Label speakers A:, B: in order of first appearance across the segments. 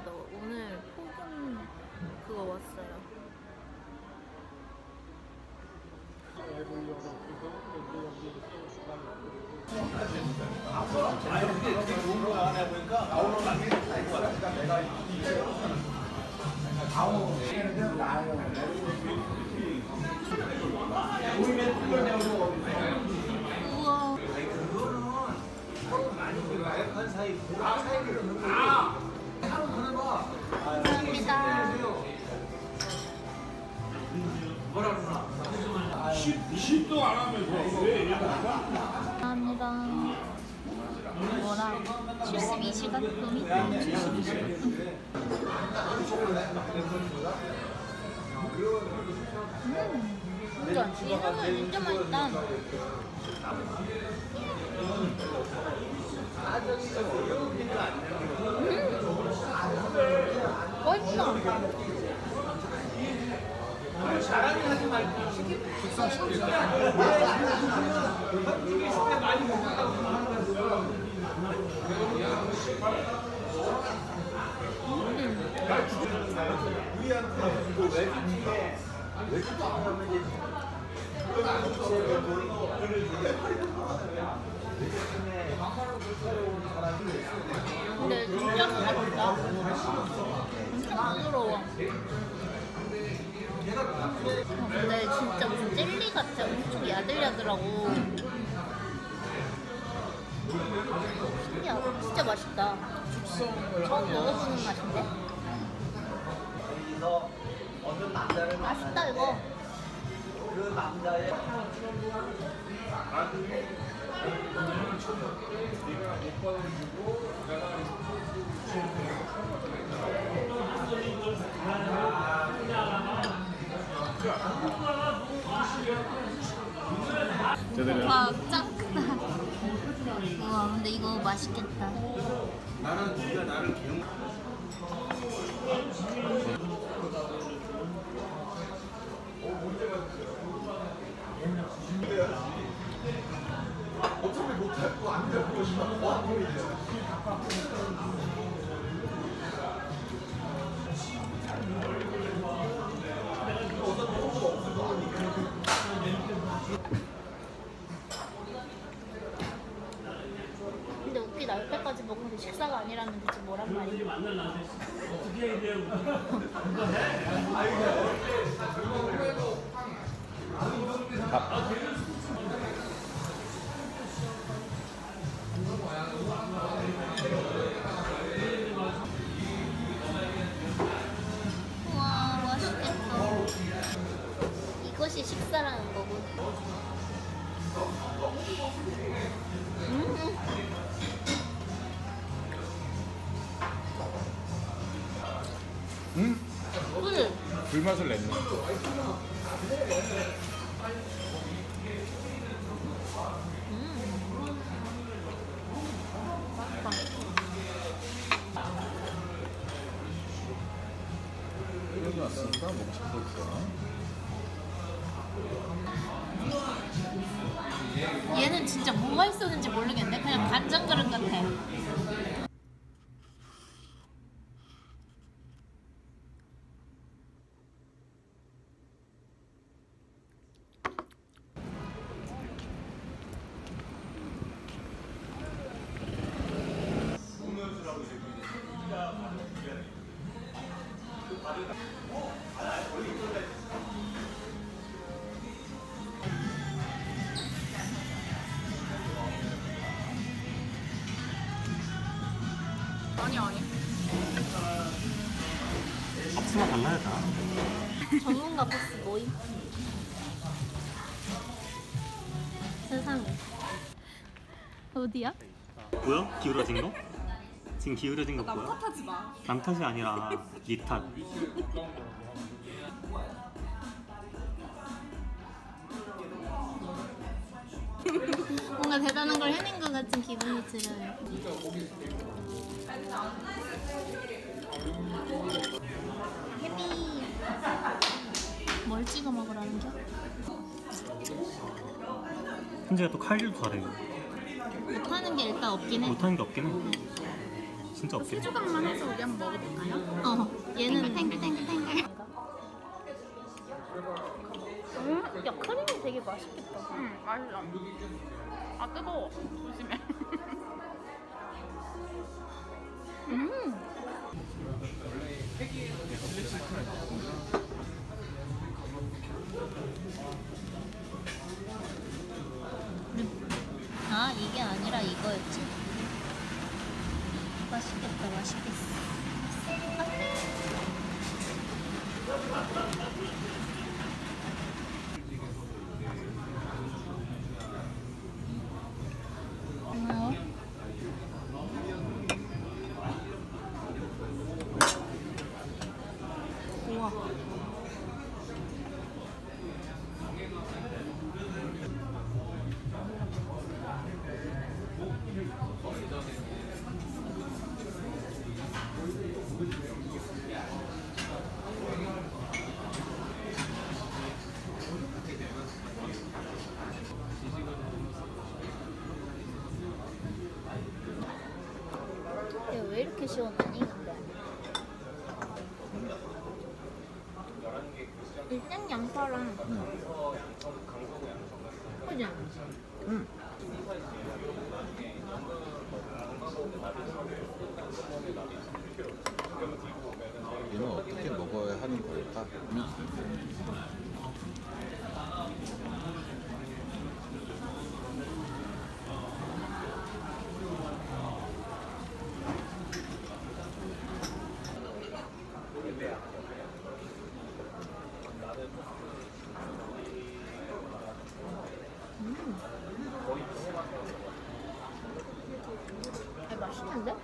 A: 예쁘다. 오늘 폭은 그거 왔어요. 우와. 감사합니다.
B: 십도 안 하면서 왜
A: 감사합니다. 뭐라? 72시간 꿈이? 72시간 진짜 얘는 진짜 맛있다. 맛있다.
C: 자랑을 하지 말고 식사시키자. 많이 먹는다고 하는 거죠.
A: 근데 진짜 부드럽다. 엄청 부드러워. 근데 진짜 무슨 젤리 같아. 엄청 야들야들하고. 신기하다. 진짜 맛있다. 처음 먹어보는 맛인데? 맛있다 이거.
C: 그 남자의
A: 와, 짱 크다. 우와, 근데 이거 맛있겠다.
C: 나는 네가 나를 기억. 어차피 못할 거 안 되고 싶어.
A: 근데 웃기다. 여태까지 먹은 게 식사가 아니라면 대체 뭐란 말이야? 우와, 맛있겠다. 이것이 식사라는 거군. 꿀.
B: 불맛을 냈네. 여기 왔으니까 먹고 싶어 있어.
A: 얘는 진짜 뭐가 있었는지 모르겠네. 그냥 간장 그릇 같아. 아니.
B: 박스만 달라야 다.
A: 전문가 코스 모임. 세상에. 어디야?
D: 뭐야? 기울어진 거? 지금 기울어진 거
E: 남
D: 뭐야?
E: 탓하지 마.
D: 남 탓이 아니라 니 탓.
A: 뭔가 대단한 걸 해낸 것 같은 기분이 들어요. 해피. 뭘 찍어 먹으라는 겨?
D: 현재가 또 칼질도 잘해.
A: 못하는 게 일단 없긴 해.
D: 못하는 게 없긴 해. 진짜 없긴 해.
A: 조각만 해서 우리 한번 먹어볼까요? 얘는 탱글탱글탱글. 야 크림이 되게 맛있겠다.
E: 맛있어. 아 뜨거워. 조심해.
A: 아 이게 아니라 이거였지. 맛있겠다, 맛있겠어. 고마워. 우와. 얘 왜 이렇게 시원하니 근데? 일단 양파랑 그지?
B: 얘는 어떻게 먹어야 하는 걸까?
A: 맛있는데?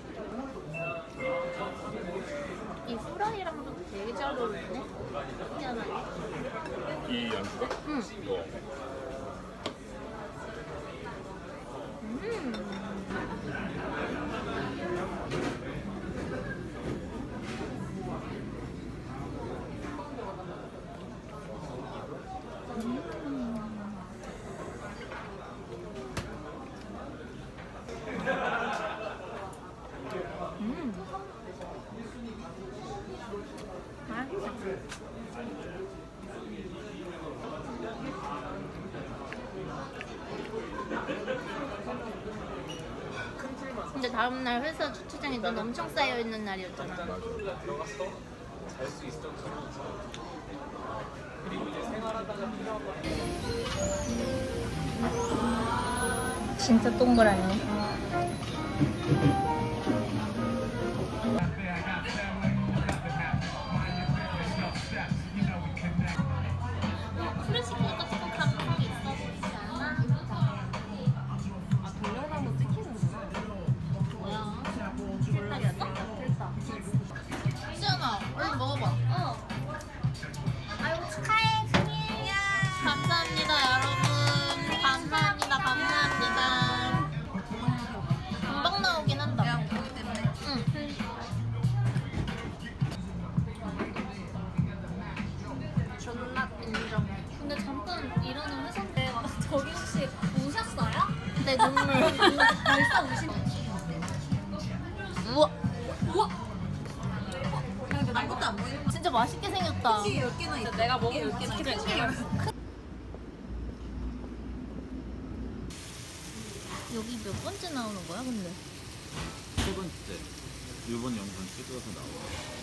A: 이 후라이랑도 되게 잘 어울리네? 희한하게.
B: 이 양주가?
A: 응.
B: 이거
A: 근데 다음날 회사 주차장에 눈 엄청 쌓여있는 날이었잖아. 진짜 동그랗네. 프레시 케이크가 조금 감성이 있어 보이지 않아?
E: 아 동영상도 찍히는구나.
A: 뭐야?
E: 몰랐어? 됐다.
A: 수연아, 얼른 먹어봐. 아이고 축하해, 생일. 감사합니다, 여러분. 감사합니다, 감사합니다. 금방 나오긴 한다.
E: 그냥 보기 때문에.
A: 응.
E: 존나 인정.
A: 근데 잠깐 일하는 회사인데
E: 저기 혹시 우셨어요?
A: 내 눈물
E: 벌써 우신.
A: 우와
E: 우와. 근데 아무것도 안 보이는 거.
A: 진짜 맛있게 생겼다.
E: 10개나 있어. 내가 먹은 10개나 있어.
A: 여기 몇 번째 나오는 거야 근데?
B: 세 번째 일본 영상 찍어서 나와.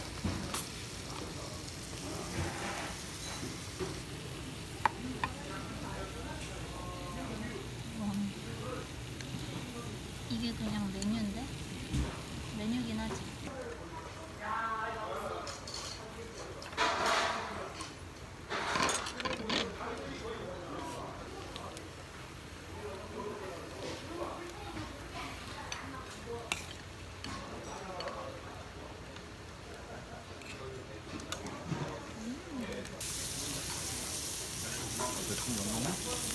A: 이게 그냥 메뉴인데? 메뉴긴 하지.
B: 대충 영롱해?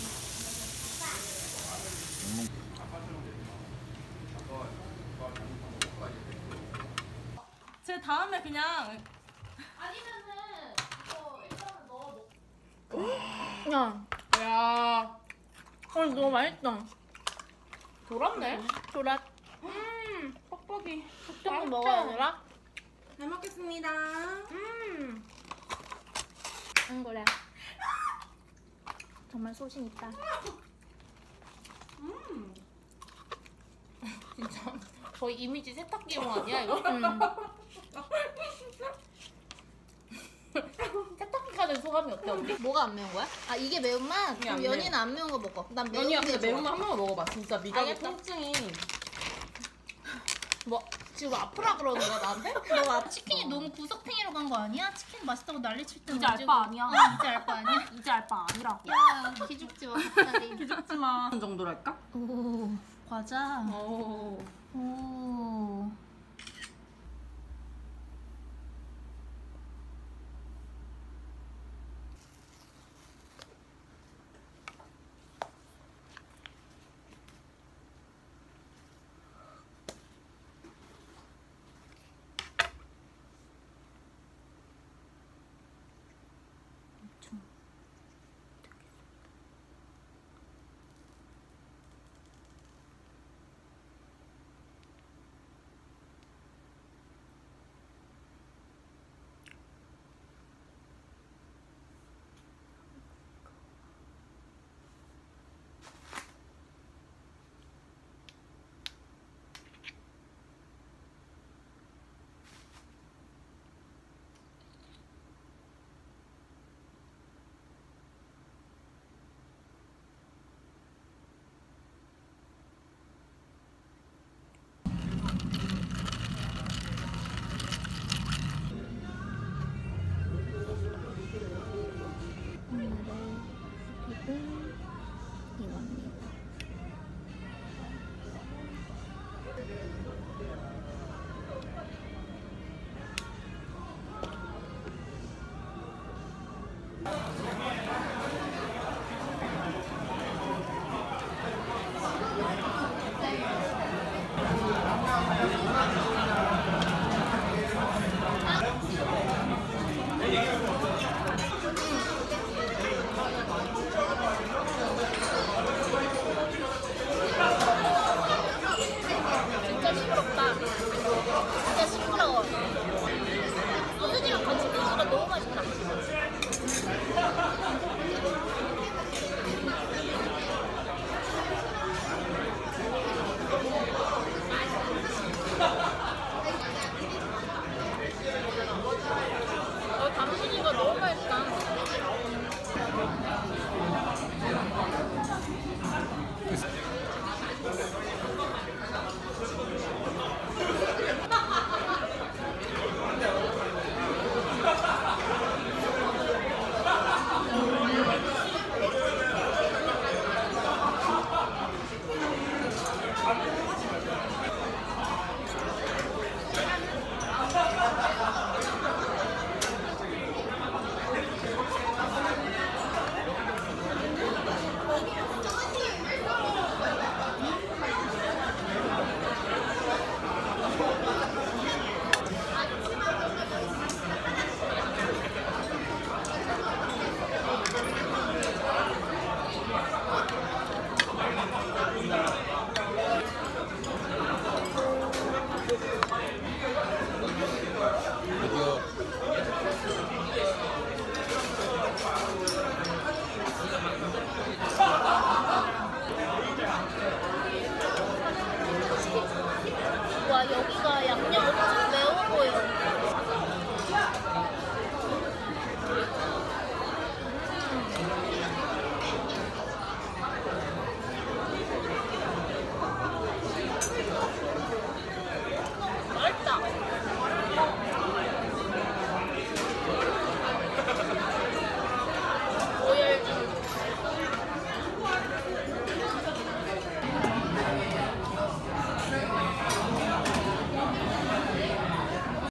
E: 제 다음에 그냥
A: 야,
E: 야
A: 너무 맛있다.
E: 돌았네.
A: 조랏.
E: 뻑뻑. 떡볶이.
A: 조금 먹어야 되나?
E: 잘 먹겠습니다.
A: 응 그래. 정말 소신 있다.
E: 진짜 거의 이미지 세탁기용 아니야 이거? 세탁기 가는 소감이 어때 언니?
A: 뭐가 안 매운 거야? 아 이게 매운맛?
E: 이게 안
A: 그럼 연이는 안 매운 거 먹어. 난 매운
E: 연이야
A: 게
E: 근데
A: 좋아.
E: 매운맛 한 번만 먹어봐. 진짜 미각의
A: 알겠다.
E: 통증이. 뭐 지금 아프라 그러는 거야 나한테?
A: 너 치킨이 너무 구석탱이로 간 거 아니야? 치킨 맛있다고 난리칠 때
E: 이제 알 바 아니야.
A: 이제 알 바 아니야?
E: 이제 알 바 아니라고.
A: 야 기죽지 마 갑자기.
E: 기죽지 마. 그 정도랄까?
A: 오 과자.
E: 오.
A: 오. 이겁니다. 진짜 시끄럽다. 진짜 시끄러워. 소세지랑 같이 먹으니까 너무 맛있다. 단무지가 너무 맛있다.